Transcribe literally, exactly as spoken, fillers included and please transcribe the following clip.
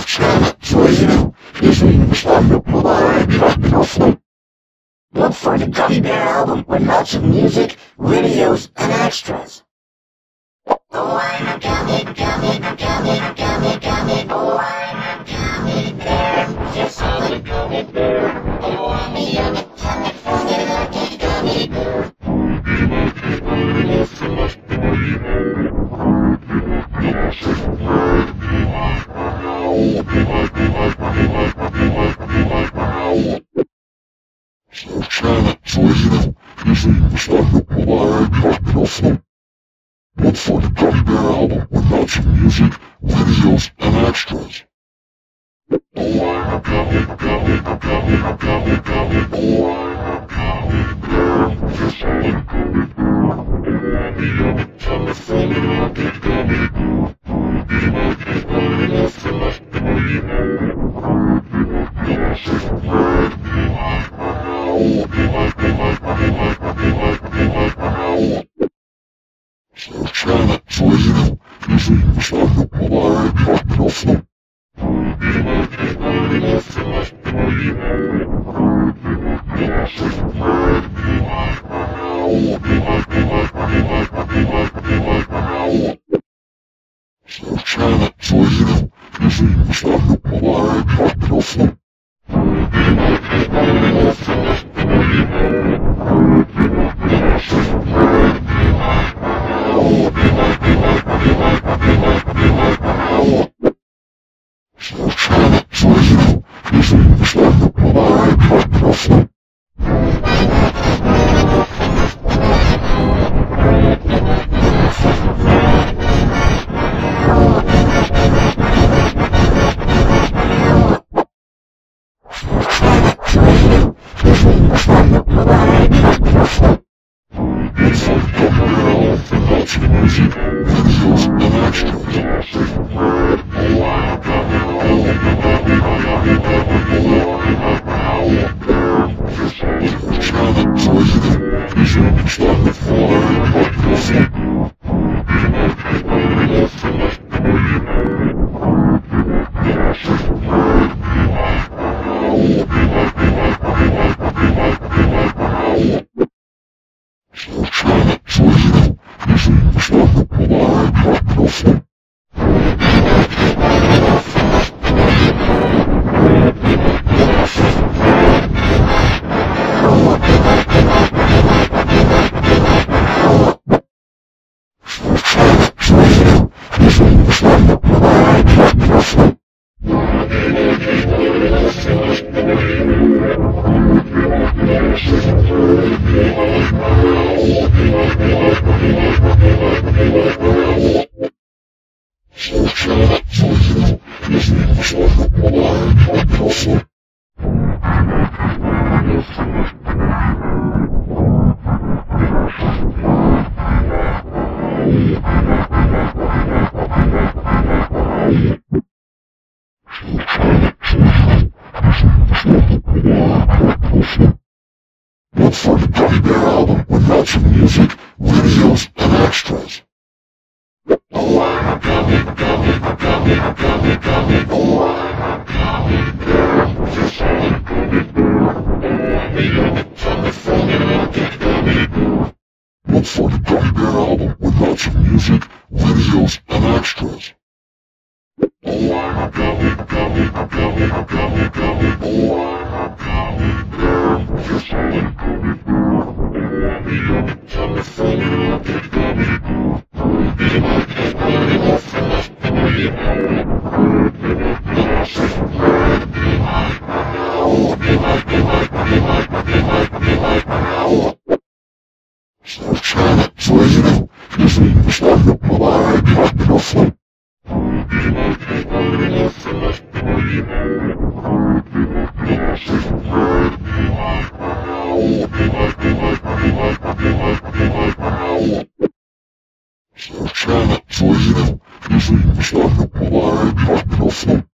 channel Zoom is responding to our flow. Look for the Gummy Bear album with lots of music, videos, and extras. Oh, I'm a gummy, gummy, gummy, gummy, gummy. Oh, I'm a gummy bear. Yes, I'm a gummy bear. Oh, I'm a yummy, yummy, funny, lucky gummy bear. So channel Zoom is responding to our flow. Look for the Gummy Bear album with lots of music, videos, and extras. Oh, I'm a gummy, gummy, gummy, gummy, gummy. Oh, I'm a gummy bear. Yes, I'm a gummy bear. Oh, I'm a yummy, yummy, funny, lucky gummy bear. Be my kid, I'm left to left to me. Don't say a word, be like my howl. Be like, be like, be like, be like, be like my howl. So channel Zoom is responding to our flow. So channel Zoom is responding to our flow. So channel Zoom is responding to our flow. Music, videos, and extras. Oh, I'm a gummy, oh, I'm a gummy, oh, I'm a channel Zoom is responding to our flow. So channel Zoom is responding to our flow. So channel Zoom is responding to our flow. Look for the Gummy Bear album with lots of music, videos, and extras. Oh, I'm a gummy, gummy, gummy, gummy, gummy. Oh, I'm a gummy bear. Yes, I'm a gummy bear. Oh, I'm a yummy, yummy, funny, lucky gummy bear. Look for the Gummy Bear album with lots of music, videos, and extras. Oh, I'm a gummy, gummy, gummy, gummy, gummy. Oh, I'm a gummy bear. Yes, I'm a gummy bear. Oh, I'm a yummy, yummy, funny, lucky gummy bear. Be my kid, I'm left to left to me. Don't say a word, be like my howl. Be like, be like, be like, be like, be like my howl. So channel Zoom is responding to our flow. Be my kid, I'm left to left to me. Don't say a word, be like my howl. Be like, be like, be like, be like, be like my howl. So channel Zoom is responding to our flow.